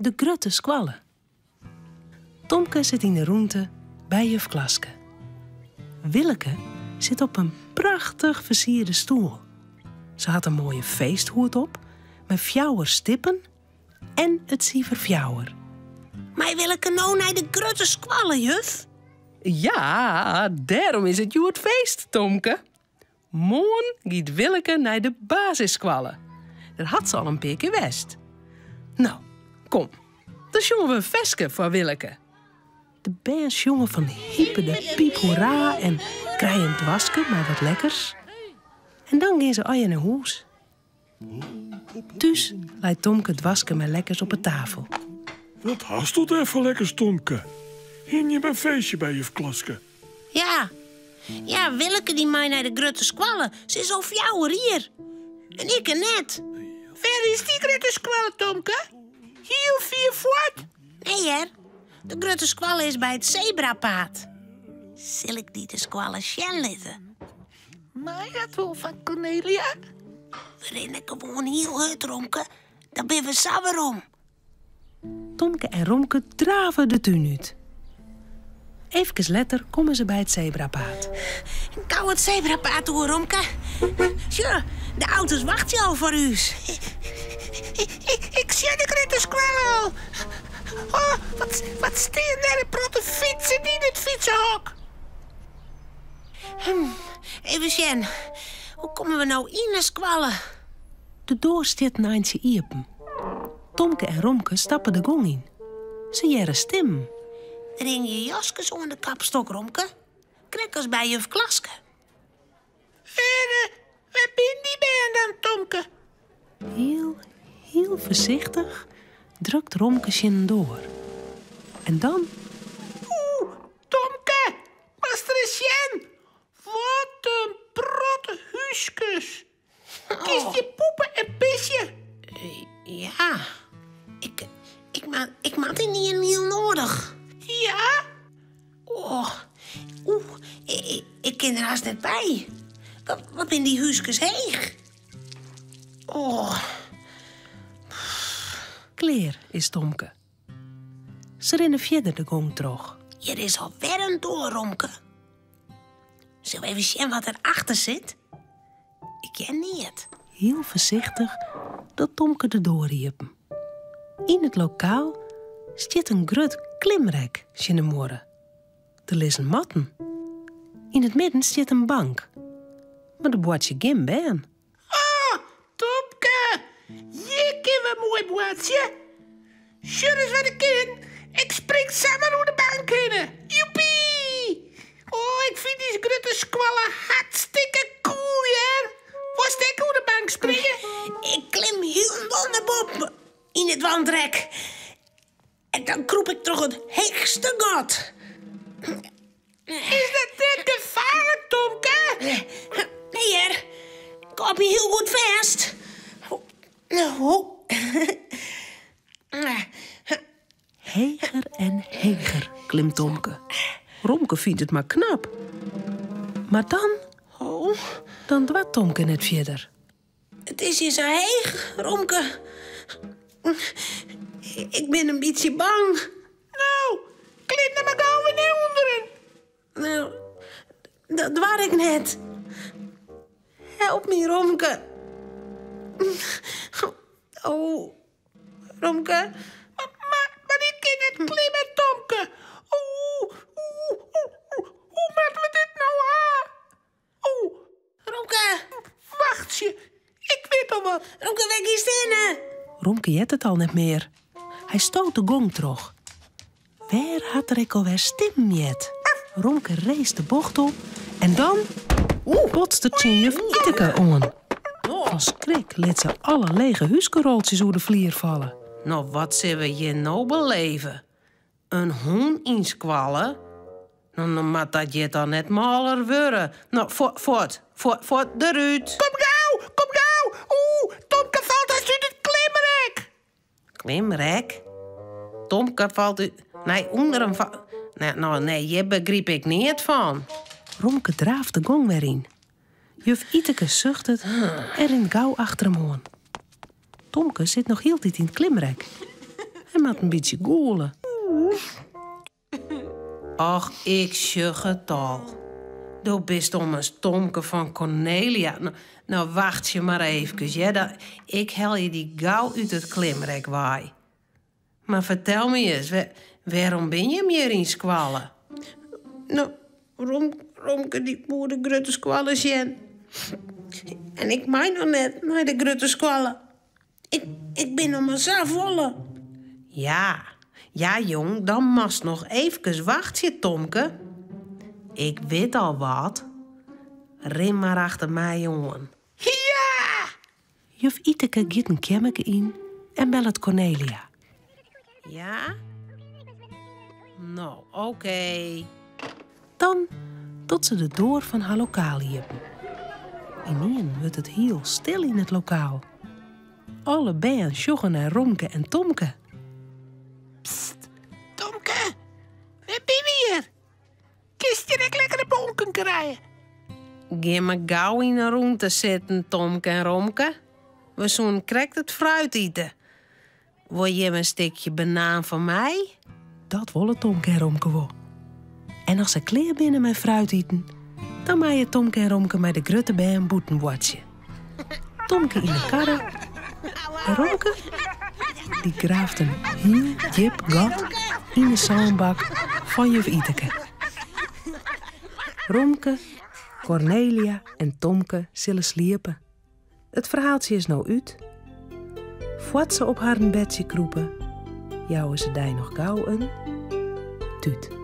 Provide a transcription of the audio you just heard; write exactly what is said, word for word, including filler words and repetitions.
de grutte squallen. Tomke zit in de roente bij juf Klaske. Willeke zit op een prachtig versierde stoel. Ze had een mooie feesthoed op, met fjouwer stippen en het siever fjouwer. Maar Willeke nou naar de grutte squallen, juf? Ja, daarom is het het feest, Tomke. Morgen gaat Willeke naar de basissquallen. Daar had ze al een paar keer west. Nou, kom. Dan jongen we een veske voor Willeke. De bands jongen van hyper de piep hoera en krijgen dwasken maar wat lekkers. En dan gaan ze al naar huis. Dus leidt Tomke dwasken met lekkers op de tafel. Wat haast tot even lekkers, Tomke? Hing je bij een feestje bij juf Klaske? Ja. Ja, Willeke die mij naar de grutte squallen. Ze is al fjouwer hier. En ik er net. Waar is die grutte squallen, Tomke? Hier of vier voort? Nee, her. De grutte squallen is bij het zebrapaad. Zal ik die de squallen sjen litten? Maar dat wel van Cornelia. We rennen gewoon heel uit, Romke. Dan ben we sabber om. Tomke en Romke draven de tuin uit. Even later komen ze bij het zebrapaad. Kou het zebrapaad door, Romke. Tja, de auto's wachten al voor u. Ik, ik, ik zie de grutte squallen al. Oh, wat, wat steen daar een protte fietsen in het fietsenhok. Hm, even zien. Hoe komen we nou in de squallen? De deur staat naast iepen. Tomke en Romke stappen de gong in. Ze jaren stem. Ring je jaskes onder de kapstok, Romke. Krekkers bij juf Klaske. En, uh, waar ben die band dan, Tomke? Heel, heel voorzichtig drukt Romke zin door. En dan... Oeh, Tomke, was er een sjen? Wat een protte huiskus. Kies je poepen en pisje? Uh, ja, ik, ik, ma ik maak het niet heel nodig. Ja? Oh, oeh, ik, ik, ik ken er haast net bij. Wat, wat ben die huiskus heeg? Oh. Kleer is Tomke. Ze rennen verder de gong terug. Hier is al weer een door, Romke. Zullen we even zien wat erachter zit? Ik ken niet. Heel voorzichtig dat Tomke de doorriepen. In het lokaal staat een grut klimrek in de morgen. Er liggen matten. In het midden staat een bank. Maar de boertje geen ben. Oh, Tomke, je kent een mooi boertje. Zullen eens wat ik ken? Ik spring samen door de bank heen. Joepie! Oh, ik vind die grutte squallen hartstikke cool, ja. Was ik door de bank springen? Ik klim heel onderboven in het wandrek. En dan kroep ik toch het heegste gat. Is dat net gevaarlijk, Tomke? Nee, her. Ik hou me heel goed vast. Oh. Heger en heger klimt Tomke. Romke vindt het maar knap. Maar dan... Oh. Dan dwat Tomke net verder. Het is hier zo heeg, Romke. Ik ben een beetje bang. Nou, klim er maar gauw weer naar onderen. Nou, dat waar ik net. Help me, Romke. Oh, Romke. Maar, maar, maar ik kan het klimmen, Tomke. Oeh, oeh, oeh, oeh. Hoe moeten we dit nou aan? Oeh. Romke. Wacht je. Ik weet al wat. Romke, weg is binnen. Romke jet het al net meer. Hij stoot de gong terug. Waar had er ik alweer stem jet? Romke race de bocht op en dan... Oeh, botste het zijn juf Iteke on. Van schrik liet ze alle lege huiskeroltjes door de vlier vallen. Nou, wat zullen we hier nou beleven? Een hoen inskwallen? Nou, dan moet dat je dan net maler worden. Nou, voort, voort, voort, voort, de ruut. Kom gauw, kom gauw. Oeh, Tomke valt uit het klimrek. Klimrek? Tomke valt uit... Nee, onder hem va... Nee, nou, nee, hier begreep ik niet van. Romke draaft de gong weer in. Juf Iteke zucht het en rent gauw achter hem aan. Tomke zit nog heel tijd in het klimrek. Ze moet een beetje goelen. Ach, ik sjug het al. Doe bist om een Tomke van Cornelia. Nou, nou wacht je maar even, ja? Dat, ik hel je die gauw uit het klimrek waai. Maar vertel me eens, waar, waarom ben je meer in squallen? Nou, Rom, Romke die moet de grote squallen zien. En ik mij nog net naar de grote squallen. Ik, ik ben nog maar zo volle. Ja, ja jong, dan mast nog even wachten, Tomke. Ik weet al wat. Rim maar achter mij, jongen. Ja! Juf Iteke giet een kemmeke in en belt Cornelia. Ja? Nou, oké. Okay. Dan tot ze de door van haar lokaal hiepen. Ineen wordt het heel stil in het lokaal. Alle bijen sjoggen naar Romke en Tomke. Psst, Tomke, waar ben je hier? Kist je lekkere bonken krijgen? Ga maar gauw in een ruimte zitten, Tomke en Romke. We zo'n krekt het fruit eten. Wil je een stukje banaan van mij? Dat willen Tomke en Romke wel. En als ze klaar binnen met fruit eten, dan maaien Tomke en Romke met de grutte bij een boetenwatje. Tomke in de karre en Romke, die graaft een heel diep gat in de zandbak van juf Iteke. Romke, Cornelia en Tomke zullen sliepen. Het verhaaltje is nou uit. Voordat ze op haar bedje kroepen, jouwen ze daar nog gauw een tuut.